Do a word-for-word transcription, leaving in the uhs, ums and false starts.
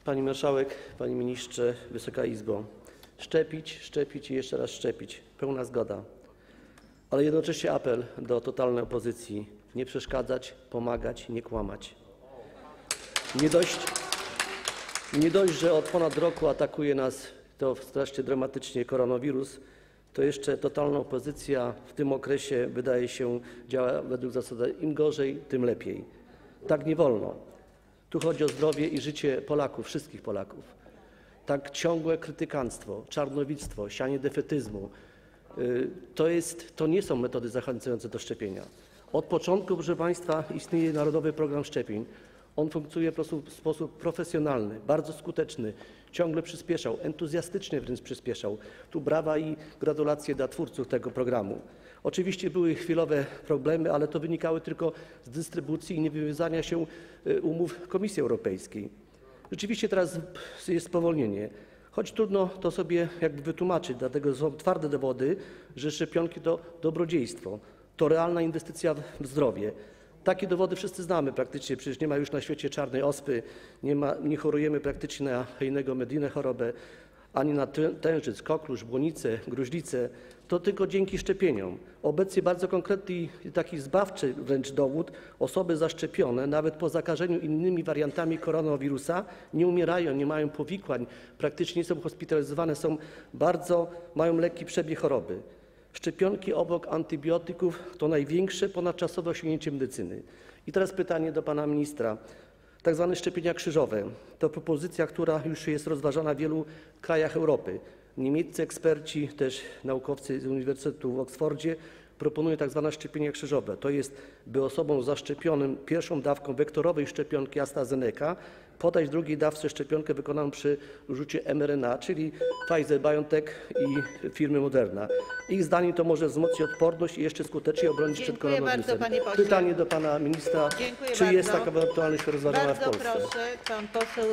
Pani Marszałek, Panie Ministrze, Wysoka Izbo. Szczepić, szczepić i jeszcze raz szczepić. Pełna zgoda. Ale jednocześnie apel do totalnej opozycji. Nie przeszkadzać, pomagać, nie kłamać. Nie dość, nie dość, że od ponad roku atakuje nas to strasznie dramatycznie koronawirus, to jeszcze totalna opozycja w tym okresie, wydaje się, działa według zasady im gorzej, tym lepiej. Tak nie wolno. Tu chodzi o zdrowie i życie Polaków, wszystkich Polaków. Tak ciągłe krytykanstwo, czarnowictwo, sianie defetyzmu, to, jest, to nie są metody zachęcające do szczepienia. Od początku, proszę Państwa, istnieje Narodowy Program Szczepień. On funkcjonuje w sposób, w sposób profesjonalny, bardzo skuteczny, ciągle przyspieszał, entuzjastycznie wręcz przyspieszał. Tu brawa i gratulacje dla twórców tego programu. Oczywiście były chwilowe problemy, ale to wynikały tylko z dystrybucji i niewywiązania się umów Komisji Europejskiej. Rzeczywiście teraz jest spowolnienie, choć trudno to sobie jakby wytłumaczyć, dlatego są twarde dowody, że szczepionki to dobrodziejstwo, to realna inwestycja w zdrowie. Takie dowody wszyscy znamy praktycznie, przecież nie ma już na świecie czarnej ospy, nie, ma, nie chorujemy praktycznie na Hejnego Medinę chorobę, ani na tężyc, koklusz, błonicę, gruźlicę. To tylko dzięki szczepieniom. Obecnie bardzo konkretny i taki zbawczy wręcz dowód, osoby zaszczepione nawet po zakażeniu innymi wariantami koronawirusa nie umierają, nie mają powikłań, praktycznie nie są hospitalizowane, są bardzo, mają lekki przebieg choroby. Szczepionki obok antybiotyków to największe ponadczasowe osiągnięcie medycyny. I teraz pytanie do pana ministra. Tak zwane szczepienia krzyżowe to propozycja, która już jest rozważana w wielu krajach Europy. Niemieccy eksperci, też naukowcy z Uniwersytetu w Oksfordzie proponują tak zwane szczepienia krzyżowe. To jest, by osobom zaszczepionym pierwszą dawką wektorowej szczepionki AstraZeneca podać drugiej dawce szczepionkę wykonaną przy rzucie em er en a, czyli Pfizer-BioNTech i firmy Moderna. Ich zdaniem to może wzmocnić odporność i jeszcze skuteczniej obronić przed koronawirusem. Pytanie do pana ministra, Dziękuję czy bardzo. jest taka ewentualność rozważana w Polsce? Bardzo proszę, pan poseł